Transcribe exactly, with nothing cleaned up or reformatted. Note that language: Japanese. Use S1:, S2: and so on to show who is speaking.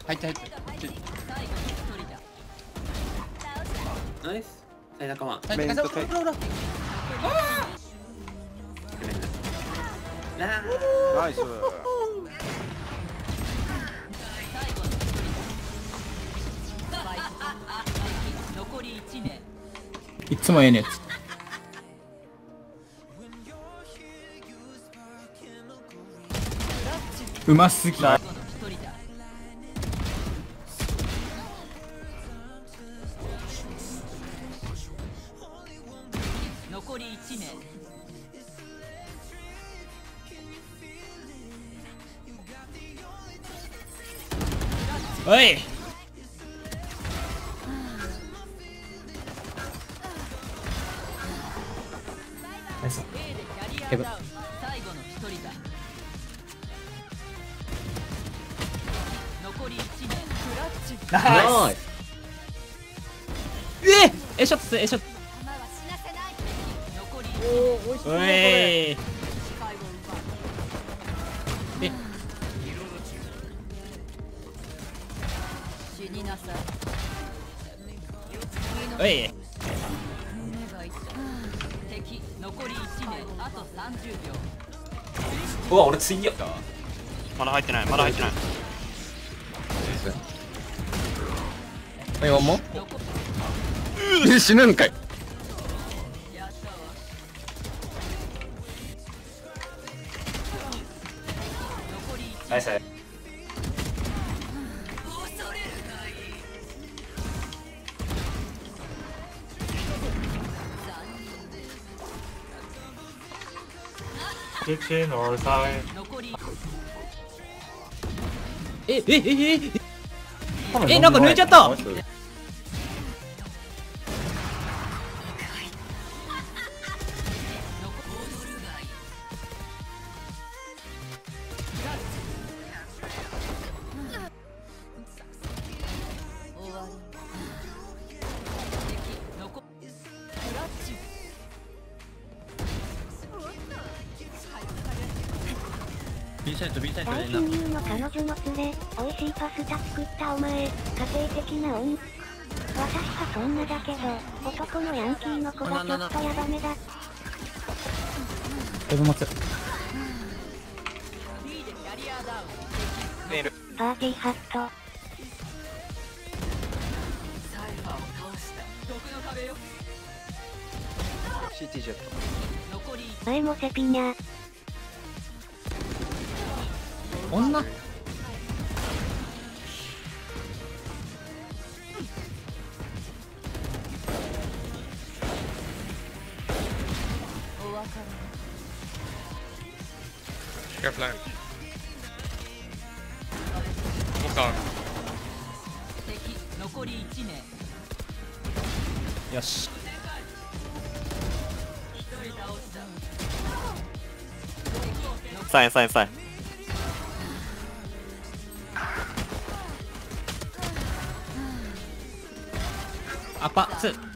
S1: 入って入って。
S2: ナイス。サイ仲間。
S1: メインとサイド。
S2: ナ
S1: ナイス。
S3: いつもええねやつ。うますぎ。
S4: 残りいち名。
S3: おい。ナイス。ヘブ。
S4: 最後の一人だ。残りいち名。クラッチ。
S3: ナイス。えっ、えショット、えショット。
S4: おお、
S3: おい。え。
S4: 死になさい。
S3: おい。
S4: 敵残りいち名。あとさんじゅうびょう。
S5: うわ、俺次や。
S1: まだ入ってない、まだ入ってない。
S5: え、おもえ、死ぬんかい。ナイス。
S3: ええええええ、なんか抜いちゃった。
S6: 最親友の彼女の連れ、美味しいパスタ作ったお前、家庭的な恩。私はそんなだけど、男のヤンキーの子がちょっとヤバめだ。
S3: ヘブ持つ。
S6: パーティーハット。
S1: シーティー ジェット。
S6: 前もセピニャ。
S3: 女。
S4: 敵残りいち名。
S3: よし。
S1: サインサインサイン。
S3: アパツ。